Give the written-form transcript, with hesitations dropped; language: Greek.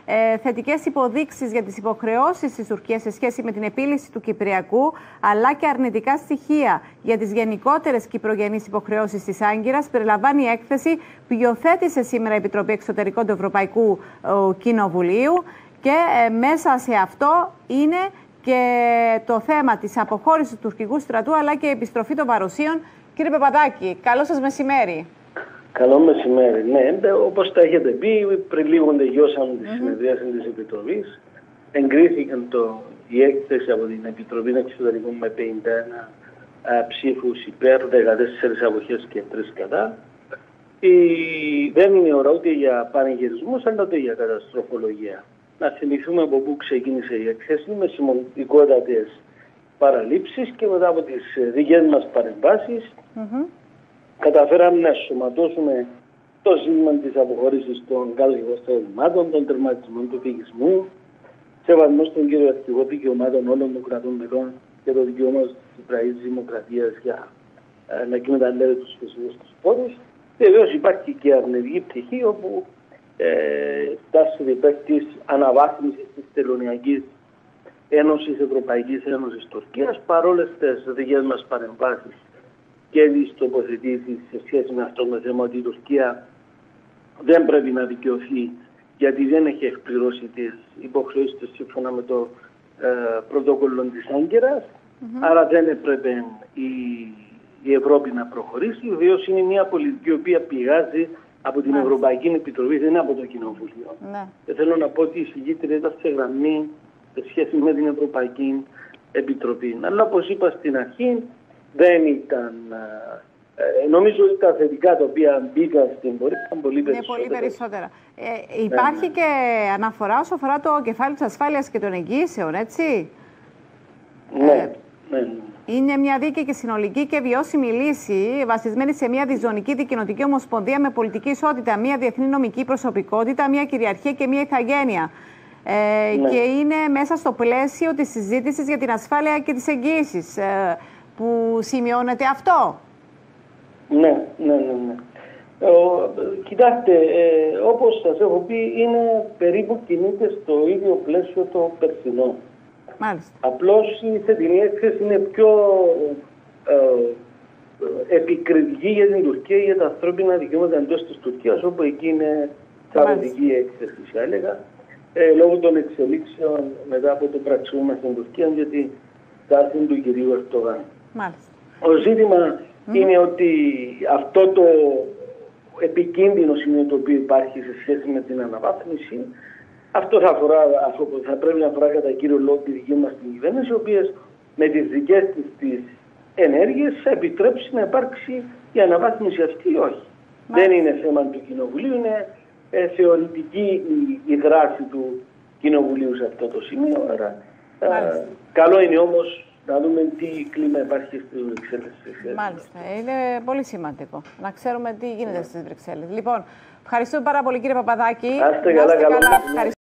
θετικές υποδείξεις για τις υποχρεώσεις της Τουρκίας σε σχέση με την επίλυση του Κυπριακού, αλλά και αρνητικά στοιχεία για τις γενικότερες κυπρογενείς υποχρεώσεις της Άγκυρας, περιλαμβάνει η έκθεση που υιοθέτησε σήμερα η Επιτροπή Εξωτερικών του Ευρωπαϊκού Κοινοβουλίου. Και μέσα σε αυτό είναι και το θέμα της αποχώρησης του τουρκικού στρατού, αλλά και η επιστροφή των παρουσίων. Κύριε Παπαδάκη, καλό σας μεσημέρι. Καλό μεσημέρι. Ναι, όπως τα έχετε πει, πριν λίγο τελειώσαμε τη συνεδρίαση της Επιτροπής. Εγκρίθηκαν η έκθεση από την Επιτροπή Εξωτερικών με 51 ψήφους υπέρ, 14 αποχές και 3 κατά. Δεν είναι ώρα ούτε για πανηγυρισμούς, αλλά ούτε για καταστροφολογία. Να θυμηθούμε από πού ξεκίνησε η έκθεση με σημαντικότατες παραλήψεις και μετά από τις δικές μας παρεμβάσεις καταφέραμε να σωματώσουμε το ζήτημα της αποχώρησης των κάτω στρατευμάτων, των τερματισμών του φυγισμού, σεβασμός των κυριαρχικών δικαιωμάτων όλων των κρατών μελών και το δικαίωμα της Κυπριακής Δημοκρατίας για να εκμεταλλεύεται τους φυσικούς τους πόρους. Και βεβαίως υπάρχει και αρνητική πτυχή όπου φτάσσεται υπέρ της αναβάθμισης της Τελωνειακής Ένωσης, Ευρωπαϊκής Ένωσης Τουρκίας, παρόλες τις δικές μας παρεμβάσεις και τις τοποθετήσεις σε σχέση με αυτό το θέμα, ότι η Τουρκία δεν πρέπει να δικαιωθεί γιατί δεν έχει εκπληρώσει τις υποχρεώσεις της σύμφωνα με το πρωτόκολλο της Άγκυρας, άρα δεν έπρεπε η Ευρώπη να προχωρήσει. Βεβαίως είναι μια πολιτική η οποία πηγάζει από την Ευρωπαϊκή Επιτροπή, δεν είναι από το Κοινοβούλιο. Και θέλω να πω ότι η συγκήτρια ήταν σε γραμμή σε σχέση με την Ευρωπαϊκή Επιτροπή. Αλλά όπως είπα στην αρχή, δεν ήταν. Νομίζω ότι τα θετικά τα οποία μπήκαν στην πορεία ήταν πολύ περισσότερα. Πολύ περισσότερα. Υπάρχει και αναφορά όσο αφορά το κεφάλαιο της ασφάλειας και των εγγύσεων, έτσι. Ναι. Είναι μια δίκαιη και συνολική και βιώσιμη λύση βασισμένη σε μια διζωνική δικοινοτική ομοσπονδία με πολιτική ισότητα, μια διεθνή νομική προσωπικότητα, μια κυριαρχία και μια ηθαγένεια. Και είναι μέσα στο πλαίσιο της συζήτησης για την ασφάλεια και τις εγγύησεις που σημειώνεται αυτό. Ναι. Κοιτάξτε, όπως σας έχω πει, είναι περίπου κινείται στο ίδιο πλαίσιο το περσινό. Μάλιστα. Απλώς η θετική έκθεση είναι πιο επικριτική για την Τουρκία, για τα ανθρώπινα δικαιώματα εντός της Τουρκίας, όπου εκεί είναι θετική έκθεση, θα έλεγα, λόγω των εξελίξεων μετά από το πραξιούμα στην Τουρκία, γιατί τάση του κυρίου Ερντογάν. Το ζήτημα είναι ότι αυτό το επικίνδυνο σημείο το οποίο υπάρχει σε σχέση με την αναβάθμιση, αυτό θα πρέπει να αφορά κατά κύριο λόγο τη δική μας την κυβέρνηση, οι οποίες με τις δικές της ενέργειες θα επιτρέψει να υπάρξει η αναβάθμιση αυτή ή όχι. Δεν είναι θέμα του Κοινοβουλίου, είναι θεωρητική η δράση του Κοινοβουλίου σε αυτό το σημείο. Άρα, καλό είναι όμως να δούμε τι κλίμα υπάρχει στις Βρυξέλλες. Μάλιστα. Είναι πολύ σημαντικό να ξέρουμε τι γίνεται στις Βρυξέλλες. Λοιπόν, ευχαριστούμε πάρα πολύ κύριε Παπαδάκη. Να είστε καλά.